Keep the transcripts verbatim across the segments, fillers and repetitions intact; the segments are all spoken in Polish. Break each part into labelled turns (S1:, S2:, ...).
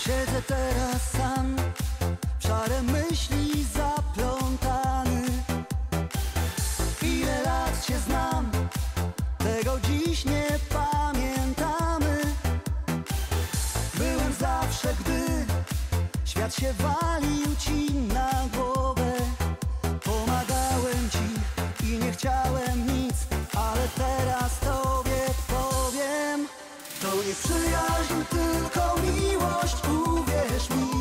S1: Siedzę teraz sam, w szare myśli zaplątany. Ile lat się znam, tego dziś nie pamiętamy. Byłem zawsze, gdy świat się walił ci na głowę. Pomagałem ci i nie chciałem nic, ale teraz tobie powiem: to nie przyjaźń, tylko miłość, uwierz mi.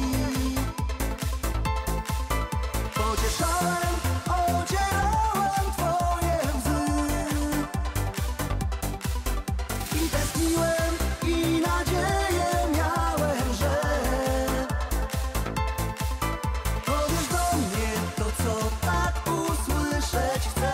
S1: Pocieszałem, ocierałem twoje łzy i tęskniłem i nadzieję miałem, że powiesz do mnie to, co tak usłyszeć chcę.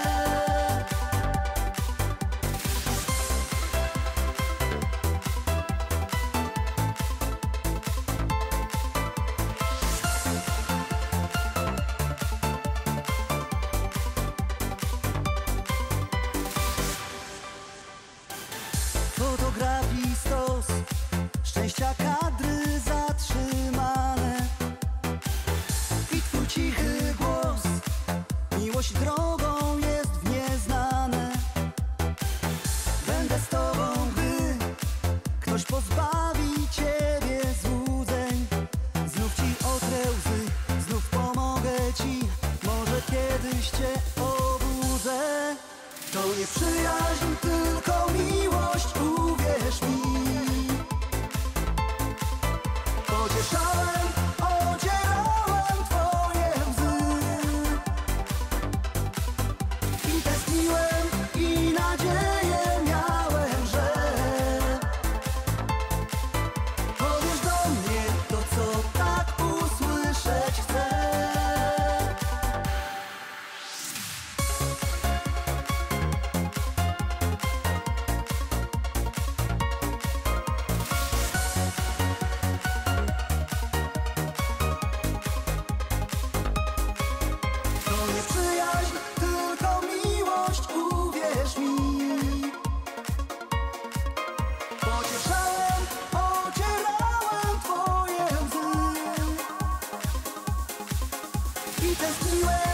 S1: Fotografii stos, szczęścia kadry zatrzymane i twój cichy głos. Miłość drogą jest w nieznane. Będę z tobą, gdy ktoś pozbawi ciebie złudzeń. Znów ci otrę łzy, znów pomogę ci, może kiedyś cię obudzę. To nie przyjaźń, tylko miłość, uwierz mi. Pocieszałem, ocierałem twoje łzy i tęskniłem i nadzieję miałem, że powiesz do mnie to, co tak usłyszeć chcę. Pocieszałem, ocierałem twoje łzy i tęskniłem